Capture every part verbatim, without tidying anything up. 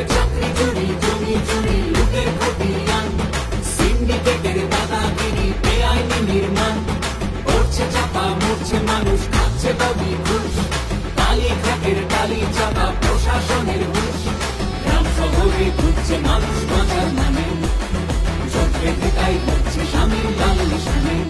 চাকরি চুরি জমি চুরি লুটের খতিয়ান সিন্ডিকেটের দাদাগিরি বেআইনি নির্মাণ করছে চাপা মরছে মানুষ খাচ্ছে দাবি ঘুষ কালি ঘাটের টালি চাপা প্রশাসনের হুঁশ গ্রাম শহরে ঘুরছে মানুষ বাঁচার নামে জোট বেঁধে তাই হচ্ছে স্বামীর লাল নিশানে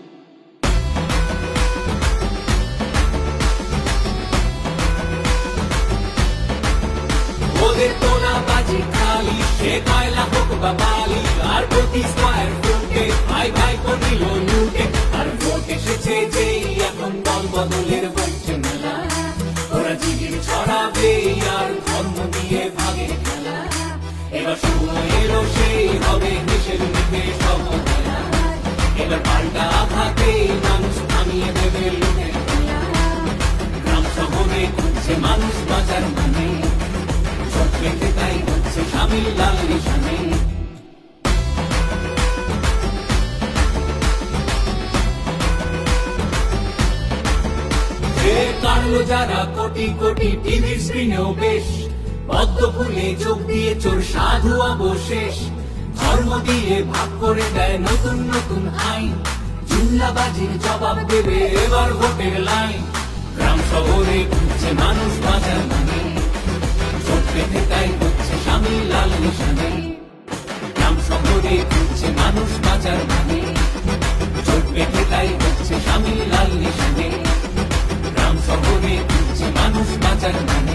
ওদের তোলা বাজি খালি সে কয়লা হোক বা বালি আর প্রতি স্কয়ার ফুটে ভাই ভাই করিল লুটে আর ভোট এসেছে যেই এখন দল বদলের বলছে মেলা ওরা জিগির ছড়াবে আর ধর্ম দিয়ে ভাগে খেলা এবার সময় এলো সেই হবে দেশের মুখে সব এবার পাল্টা আঘাতে মানুষ থামিয়ে দেবে লুটে খেলা গ্রাম শহরে ঘুরছে মানুষ বাঁচার মানে তাই হচ্ছে স্বামীর লাল নিশানে কাটলো যারা কোটি কোটি টিভির স্ক্রিনেও বেশ পদ্ম ফুলে চোখ দিয়ে চোর সাধু অবশেষ ধর্ম দিয়ে ভাগ করে দেয় নতুন নতুন আইন জুমলাবাজির জবাব দেবে এবার ভোটের লাইন গ্রাম শহরে ঘুরছে মানুষ বাঁচার মানে চোখ বেঁধে তাই হচ্ছে স্বামীর লাল নিশানে গ্রাম শহরে ঘুরছে মানুষ বাঁচার মানে চোখ বেঁধে তাই হচ্ছে স্বামীর লাল নিশানে গ্রাম শহরে ঘুরছে মানুষ বাঁচার মানে